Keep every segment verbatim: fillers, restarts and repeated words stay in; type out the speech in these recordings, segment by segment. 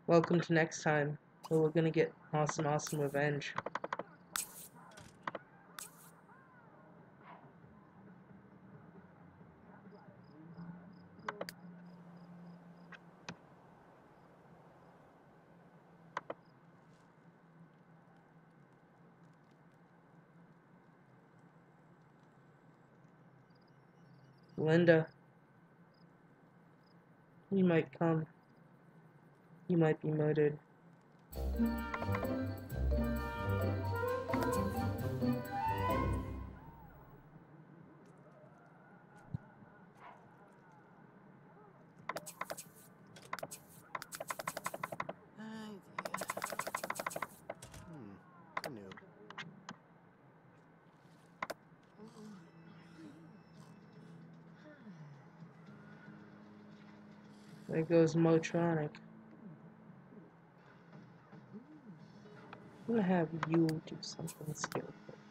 Welcome to next time, where we're gonna get awesome, awesome revenge. Linda, you might come. You might be murdered. There goes Motronic. I'm gonna have you do something skillful.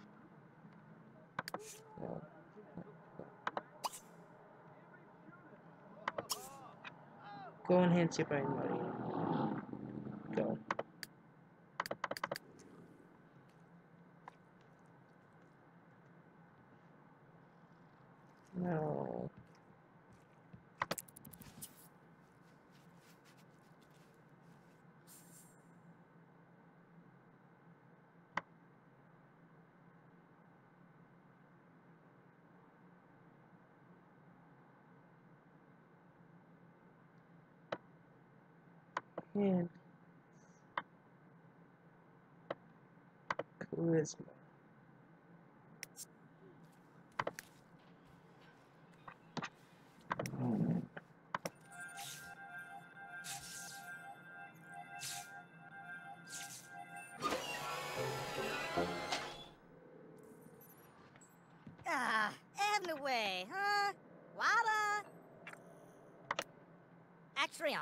No. Go enhance your brain money. Go. No. And charisma. Ah, out of the way, huh? Wada! Actrion.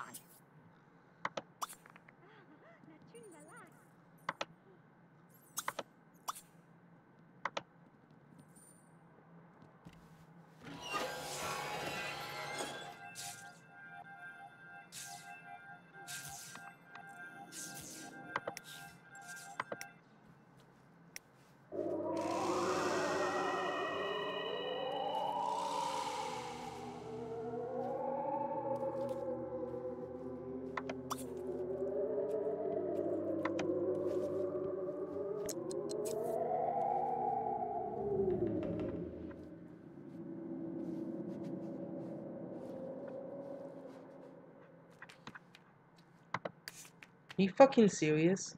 Are you fucking serious?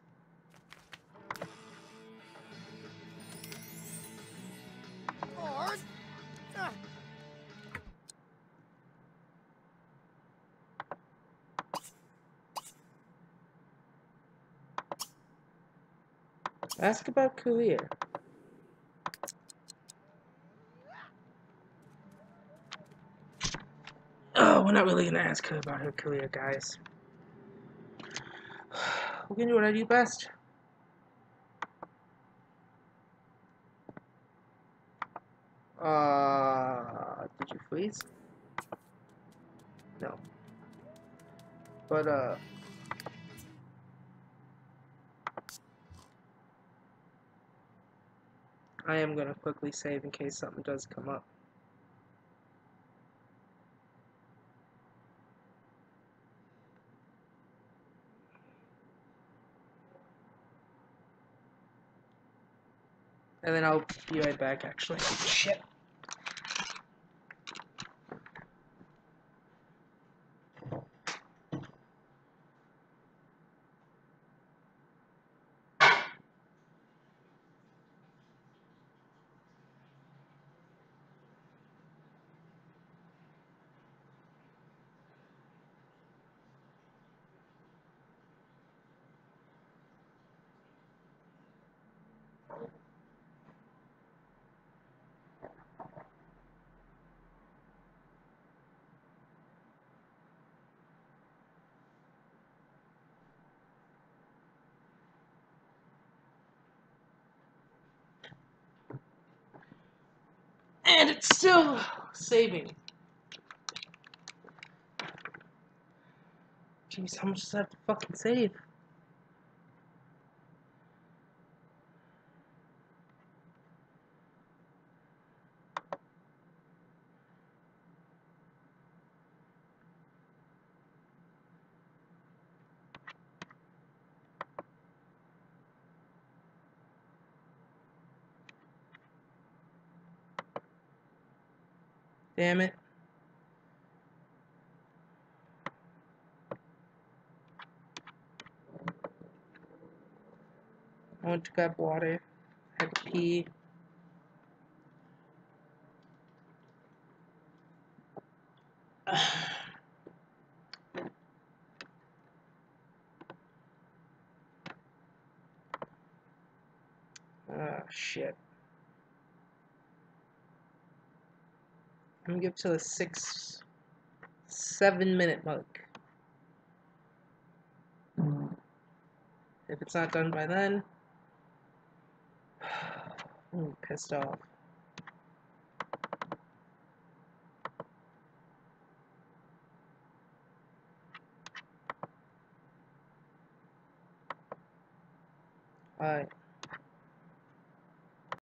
Lord. Ah. Ask about career. Oh, we're not really gonna ask her about her career, guys. We're gonna do what I do best. Uh, did you freeze? No. But, uh... I am gonna quickly save in case something does come up. And then I'll be right back, actually. Shit. And it's still saving. Jeez, how much does that have to fucking save? Damn it. I went to grab water. Had to pee. Ah, shit. I'm gonna get to the six, seven minute mark. If it's not done by then, I'm pissed off. Alright.